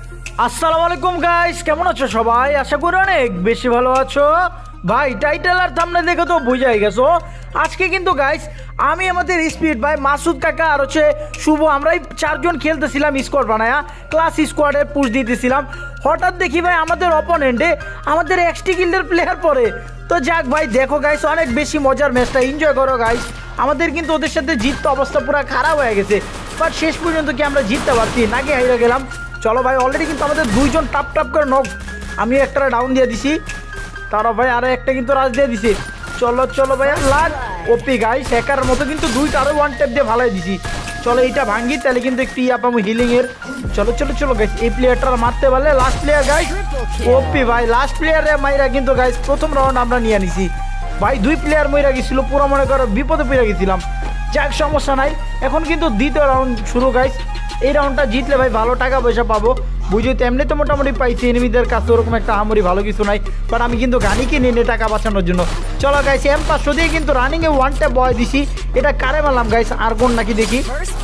আসসালামু আলাইকুম গাইস, কেমন আছো সবাই? আশা করি অনেক বেশি ভালো আছো। ভাই টাইটেল আর থাম্বনেল দেখে তো বুঝাই গেছো আজকে কিন্তু গাইস আমি আমাদের স্পিড ভাই মাসুদ কাকা আর হচ্ছে শুভ আমরাই চারজন খেলতেছিলাম স্কোয়াড বানায়া ক্লাস স্কোয়াডে পুশ দিতেছিলাম। হঠাৎ দেখি ভাই আমাদের অপোনেন্টে আমাদের এক্সটি গিল্ডের প্লেয়ার পরে। তো যাক ভাই দেখো গাইস অনেক বেশি মজার ম্যাচটা এনজয় করো গাইস। আমাদের কিন্তু ওদের সাথে জিততে অবস্থা পুরো খারাপ হয়ে গেছে, বাট শেষ পর্যন্ত কি আমরা জিততে পারছি নাকি হাইরা গেলাম। চলো ভাই অলরেডি কিন্তু আমাদের দুইজন টাপ টাপ করে নক, আমি একটা ডাউন দিয়ে দিছি, তারা ভাই আরো একটা কিন্তু রাজ দিয়ে দিছে। চলো চলো ভাই লাগ ওপি গাইস হ্যাকার মতো কিন্তু দুইটা আরো ওয়ান ট্যাপ দিয়ে ভালাই দিছি। চলো এইটা ভাঙ্গি তাহলে কিন্তু একটু ইয়া পাবো হিলিং এর। চলো চলো চলো গাইস এই প্লেয়ারটা মারতে পারলে লাস্ট প্লেয়ার গাইস ওপি ভাই লাস্ট প্লেয়ারে মাইরা কিন্তু গাইস প্রথম রাউন্ড আমরা নিয়ে নিছি ভাই। দুই প্লেয়ার মইরা গেছিল, পুরো মনে করো বিপদে পড়ে গেছিলাম। যাক সমস্যা নাই, এখন কিন্তু দ্বিতীয় রাউন্ড শুরু গাইস। এই রাউন্ডটা জিতলে ভাই ভালো টাকা পয়সা পাবো, বুঝি তো এমনি তো মোটামুটি পাইছি। এনিমিদের কাছে ওরকম একটা হামরি ভালো কিছু নাই, বাট আমি কিন্তু গানি কিনে নিই টাকা বাঁচানোর জন্য। চলো গাইস M500 দিয়ে কিন্তু রানিংয়ে ওয়ান ট্যাপ বয় দিছি। এটা কারে মারলাম গাইস? আর কোন নাকি দেখি?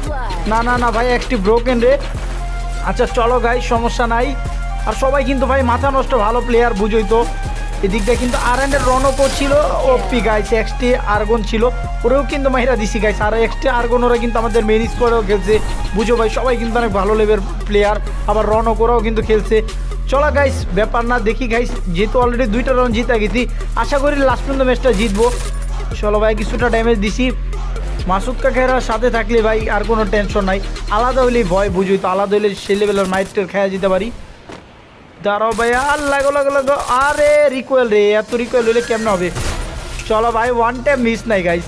না না না ভাই একটি ব্রোকেন রে। আচ্ছা চলো গাইস সমস্যা নাই। আর সবাই কিন্তু ভাই মাথা নষ্ট ভালো প্লেয়ার, বুঝোই তো। এদিকটা কিন্তু আর&এর রনকও ছিল, ওপি গাইস এক্সটি আর্গন ছিল, ওরেও কিন্তু মাইরা দিছি গাইস। আর এক্সটি আর্গন ওরা কিন্তু আমাদের মেন স্কোয়াডেও খেলছে, বুঝো ভাই সবাই কিন্তু অনেক ভালো লেভেল প্লেয়ার। আবার রনক ওরাও কিন্তু খেলছে। চলো গাইস ব্যাপার না, দেখি গাইস যেহেতু অলরেডি দুইটা রাউন্ড জিতে গেছি, আশা করি লাস্ট পর্যন্ত ম্যাচটা জিতবো। চলো ভাই কিছুটা ড্যামেজ দিছি। মাসুদ কাকারা সাথে থাকলে ভাই আর কোনো টেনশন নাই, আলাদা হইলেই ভয়, বুঝুই তো। আলাদা হইলে সেই লেভেলের মাইটের খেয়া যেতে পারি। দাঁড়াও ভাই আর লাগো লাগো লাগো, আরে রিকোয়েল রে, এত রিকোয়েল হইলে কেমন হবে? চলো ভাই ওয়ান টাইম মিস নাই গাইস।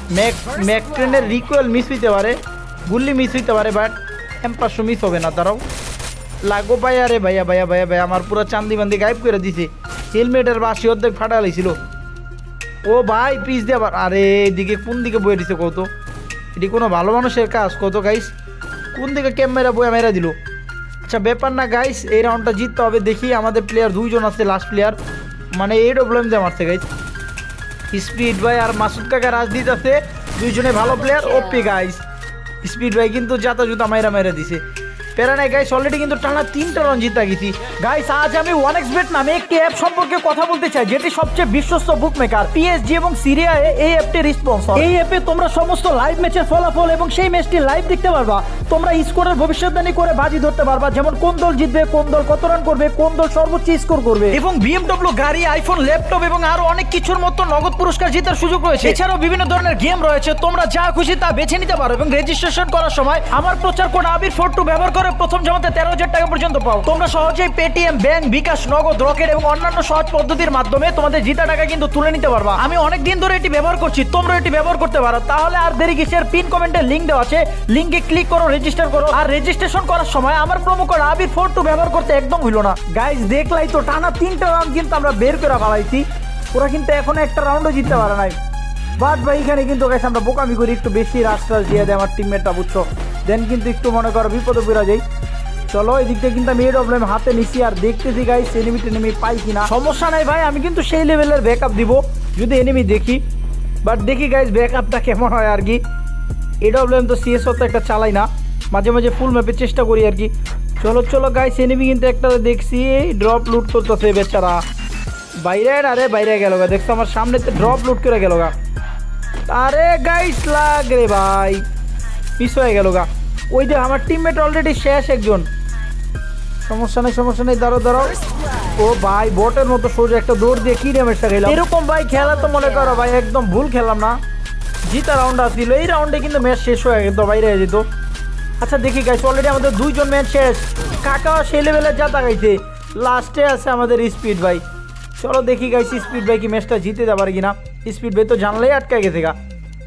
ম্যাক ট্রেনের রিকোয়েল মিস হইতে পারে, গুল্লি মিস হইতে পারে, বাট M500 মিস হবে না। দাঁড়াও লাগো ভাই। আরে ভাইয়া ভাইয়া ভাইয়া ভাই আমার পুরো চান্দি বান্দি গায়েব করে দিছে, হেলমেটের বাসি অর্ধেক ফাটা লাইছিল। ও ভাই পিস দিয়ে আবার, আরে এদিকে কোন দিকে বয়ে দিছে কত? এটি কোনো ভালো মানুষের কাজ কত গাইস? কোন দিকে ক্যামেরা বয়ে মেরা দিল? আচ্ছা ব্যাপার না গাইস, এই রাউন্ডটা জিততে হবে। দেখি আমাদের প্লেয়ার দুইজন আছে, লাস্ট প্লেয়ার মানে এই প্রবলেম দিয়ে মারছে গাইস। স্পিড ভাই আর মাসুদ কাকা রাজনীত আছে, দুইজনে ভালো প্লেয়ার, ওপি গাইস। স্পিড ভাই কিন্তু জাতা জুতা মাইরা মাইরা দিছে। প্যারা নাই গাইস, অলরেডি কিন্তু টানা 3টা রাউন্ড জিতা গেছি গাইস। আজ আমি 1xBet নামে একটি অ্যাপ সম্পর্কে কথা বলতে চাই, যেটি সবচেয়ে বিশ্বস্ত বুকমেকার। PSG এবং সিরিয়া এই অ্যাপটির স্পন্সর। এই অ্যাপে তোমরা সমস্ত লাইভ ম্যাচের ফলাফল এবং সেই ম্যাচটি লাইভ দেখতে পারবা। তোমরা স্কোরের ভবিষ্যৎবাণী করে বাজি ধরতে পারবা, যেমন কোন দল জিতবে, কোন দল কত রান করবে, কোন দল সর্বোচ্চ স্কোর করবে, এবং BMW গাড়ি, আইফোন, ল্যাপটপ এবং আরো অনেক কিছুর মতো নগদ পুরস্কার জেতার সুযোগ রয়েছে। এছাড়াও বিভিন্ন ধরনের গেম রয়েছে, তোমরা যা খুশি তা বেছে নিতে পারো। এবং রেজিস্ট্রেশন করার সময় আমার প্রচার কোড ABIR42 ব্যবহার করে প্রথম জমাতে 13,000 টাকা পর্যন্ত পাও। তোমরা সহজেই পেটিএম, ব্যাংক, বিকাশ, নগদ, রকেট এবং অন্যান্য সহজ পদ্ধতির মাধ্যমে তোমাদের জিতা টাকা কিন্তু তুলে নিতে পারবা। আমি অনেক দিন ধরে এটি ব্যবহার করছি, তোমরা এটি ব্যবহার করতে পারো। তাহলে আর দেরি কিসের? পিন কমেন্টে লিংক দেওয়া আছে, লিংকে ক্লিক করো, রেজিস্টার করো। আর রেজিস্ট্রেশন করার সময় আমার প্রোমো কোড ABIR42 ব্যবহার করতে একদম হইলো না গাইস। দেখলাই তো টানা 3টা রাউন্ড কিন্তু আমরা বের করে ফেলাইছি, ওরা কিন্তু এখনো একটা রাউন্ডও জিততে পারে নাই। বাট ভাই এখানে কিন্তু গাইস আমরা বোকামি করি, একটু বেশি রাস্তা দিয়ে দেয় আমার টিমমেটটা, বুঝছো? দেন কিন্তু একটু মনে করো বিপদে পড়ে যাই। চলো এই দিকটা কিন্তু আমি প্রবলেম হাতে নিছি, আর দেখতেছি গাইস এনিমি পাই কিনা। সমস্যা নাই ভাই, আমি কিন্তু সেই লেভেলের ব্যাকআপ দিব যদি এনিমি দেখি। বাট দেখি গাইস ব্যাকআপটা কেমন হয় আর কি। এই প্রবলেম তো CSO তো একটা চালাই না, মাঝে মাঝে ফুল ম্যাপের চেষ্টা করি আর কি। চলো চলো গাইস এনিমি কিন্তু একটা দেখছি ড্রপ লুট করতেছে বেচারা। বাইরে আরে বাইরে গেল গা, দেখছো আমার সামনে তো ড্রপ লুট করে গেল গা। আরে গাইস লাগ রে ভাই, মিস হয়ে গেল গা। ওই যে আমার টিমমেট অলরেডি শেষ একজন। সমস্যা নেই দাঁড়াও দাঁড়াও। ও ভাই বটের মতো সোজা একটা দৌড় দিয়ে কি ড্যামেজটা খেলাম। এরকম ভাই খেলা তো মনে করো ভাই একদম ভুল খেলাম না, জিতা রাউন্ড আসছিল। এই রাউন্ডে কিন্তু ম্যাচ শেষ হয়ে যেত, বাইরে হয়ে যেত। আচ্ছা দেখি গাইস অলরেডি আমাদের দুইজন ম্যাচ শেষ, কাকা সেই লেভেলে যা তাকাইছে। লাস্টে আছে আমাদের স্পিড ভাই। চলো দেখি গাইস স্পিড ভাই কি ম্যাচটা জিতে যেতে পারে কিনা। স্পিড ভাই তো জানলেই আটকায় গেছে গা।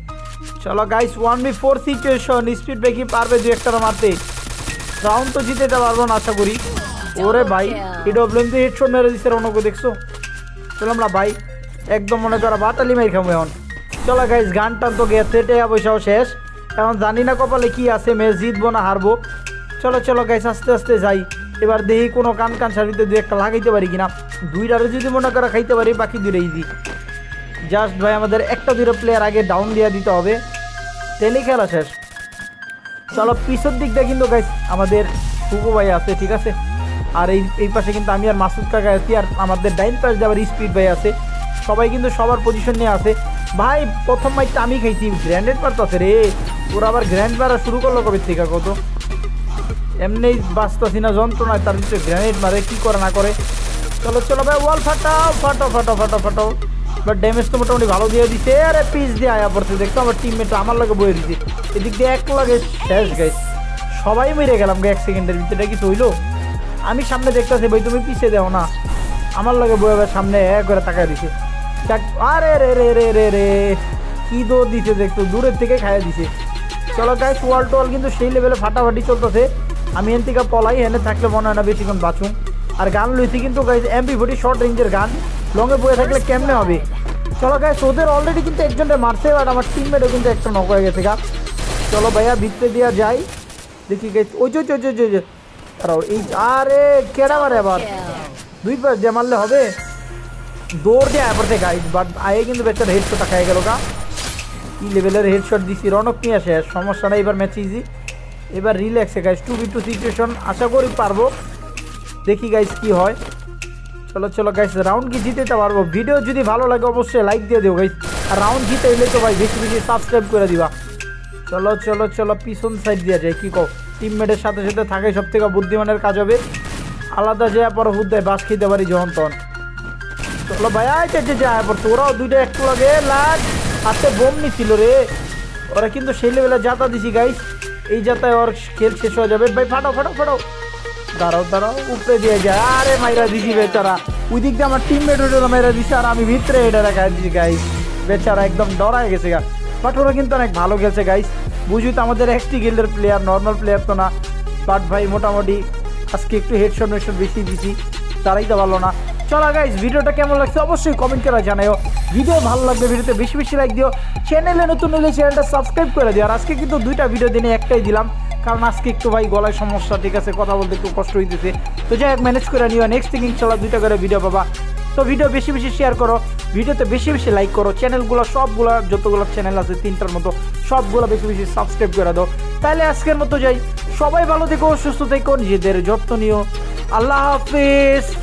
চলো গাইস 1v4 সিচুয়েশন, স্পিড ভাই কি পারবে 2-1টা মারতে? রাউন্ড তো জিতে যেতে পারবো না আশা করি। ওরে ভাই EWM তো হেডশট মেরে দিচ্ছে রনকে, দেখছো? চলাম না ভাই, একদম মনে করা বাতালি মাইর খাবো এখন। চলো গাইস গান টান তো গেছে, টাকা পয়সাও শেষ, এখন জানি না কপালে কি আছে, ম্যাচ জিতবো না হারবো। চলো চলো গাইস আস্তে আস্তে যাই। এবার দেখি কোনো কান সারিতে 2-1টা লাগাইতে পারি কিনা। 2টারে যদি মনে করা খাইতে পারি, বাকি 2টা ইজি। জাস্ট ভাই আমাদের 1-2 প্লেয়ার আগে ডাউন দিয়ে দিতে হবে, তেলেই খেলা শেষ। চলো পিছর দিকটা কিন্তু গাইস আমাদের শুভ ভাই আছে, ঠিক আছে? আর এই পাশে কিন্তু আমি আর মাসুদ কাকা আছি, আর আমাদের ডাইন পাশে যে আবার স্পিড ভাই আছে। সবাই কিন্তু সবার পজিশন নিয়ে আছে। ভাই প্রথম মাইকটা আমি খাইছি, গ্র্যান্ডেড মারতেছে রে। ওরা আবার গ্র্যান্ড মারা শুরু করলো কবে থেকে কত, এমনি বাঁচতেছি না যন্ত্রণায়, তার ভিতরে গ্র্যানেড মারে, কি করে না করে। চলো চলো ভাই ওয়াল ফাটাও, ফাটো ফাটো ফাটো ফাটো। বাট ড্যামেজ তো মোটামুটি ভালো দিয়ে দিছে। আরে পিস দিয়ে আয়া পড়ছে, দেখতো আমার টিমমেট আমার লাগে বয়ে দিছে। এদিক দিয়ে এক লাগে শেষ গাইস, সবাই মেরে গেলাম 1 সেকেন্ডের ভিতরে। কিছু হইলো? আমি সামনে দেখতেছি ভাই, তুমি পিছিয়ে দেও না, আমার লাগে বয়ে সামনে এক করে তাকায় দিছে। আরে রে রে রে রে রে, কি দৌড় দিছে দেখতো, দূরের থেকে খাইয়া দিছে। চলো গাইস ওয়াল টোয়াল কিন্তু সেই লেভেলে ফাটাফাটি চলতেছে। আমি এন থেকে পলাই, এনে থাকলে মনে হয় না বেশিক্ষণ বাঁচুন। আর গান লইছি কিন্তু গাইস MP40 শর্ট রেঞ্জের গান, লঙে বয়ে থাকলে কেমনে হবে। চলো গাইস ওদের অলরেডি কিন্তু একজনটা মারছে, বাট আমার টিমমেটও কিন্তু একটা নক হয়ে গেছে গা। চলো ভাইয়া ভিতরে দিয়া যাই, দেখি গাইস ওই যে এই আরে কেডা মারে আবার, 2 পাশ দিয়ে মারলে হবে, দৌড় দিয়ে আয় পড়ছে গাইস। বাট আয়ে কিন্তু বেচার হেডশটটা খাই গেল গা। কি লেভেলের হেডশট দিছি, রনক নিয়ে আসে, সমস্যা নাই, এবার ম্যাচ ইজি। এবার রিল্যাক্সে গাইস 2v2 সিচুয়েশন, আশা করি পারবো, দেখি গাইস কি হয়। চলো চলো গাইস রাউন্ড কি জিতে পারবো। ভিডিও যদি ভালো লাগে অবশ্যই লাইক দিয়ে দিও গাইস, আর রাউন্ড জিতে এলে তো ভাই বেশি বেশি সাবস্ক্রাইব করে দিবা। চলো চলো চলো পিছন সাইড দিয়ে যায়, কি কও, টিমমেটের সাথে সাথে থাকে সব থেকে বুদ্ধিমানের কাজ হবে। আলাদা যে পর হুদ্দায় বাস খেতে পারি যখন তখন। চলো ভাই আয় পড়ছে, ওরাও দুইটা একটু লাগে লাগ হাতে বোম নিছিল রে। ওরা কিন্তু সেই লেভেলে যাতা দিছি গাইস, এই যাতায় ওর খেল শেষ হয়ে যাবে। ভাই ফাটাও ফাটাও ফাটাও, দাঁড়াও দাঁড়াও, উপরে দিয়ে যায়। আরে মাইরা দিছি বেচারা, ওই দিক দিয়ে আমার টিমমেট ওটা মাইরা দিছে, আর আমি ভিতরে এটা রাখা দিছি গাইস। বেচারা একদম ডরায় গেছে গা। বাট ওরা কিন্তু অনেক ভালো খেলছে গাইস, বুঝি তো আমাদের একটি গিল্ডের প্লেয়ার, নর্মাল প্লেয়ার তো না। বাট ভাই মোটামুটি আজকে একটু হেডশট বেশি দিছি, তারাই তো ভালো না। চলো গাইস ভিডিওটা কেমন লাগছে অবশ্যই কমেন্ট করে জানাও। ভিডিও ভালো লাগবে ভিডিওতে বেশি বেশি লাইক দিও, চ্যানেলে নতুন হলে চ্যানেলটা সাবস্ক্রাইব করে দিও। আর আজকে কিন্তু 2টা ভিডিও দিনে একটাই দিলাম, কারণ আজকে একটু ভাই গলায় সমস্যা, ঠিক আছে, কথা বলতে একটু কষ্ট হইতেছে। তো যাই হোক ম্যানেজ করে নিও, নেক্সট থেকে ইনশাল্লাহ 2টা করে ভিডিও পাবা। তো ভিডিও বেশি বেশি শেয়ার করো, ভিডিওতে বেশি বেশি লাইক করো, চ্যানেলগুলো সবগুলো যতগুলো চ্যানেল আছে 3টার মতো সবগুলো বেশি বেশি সাবস্ক্রাইব করে দাও। তাহলে আজকের মতো যাই, সবাই ভালো থেকো, সুস্থ থেকো, নিজেদের যত্ন নিও। আল্লাহ হাফিজ।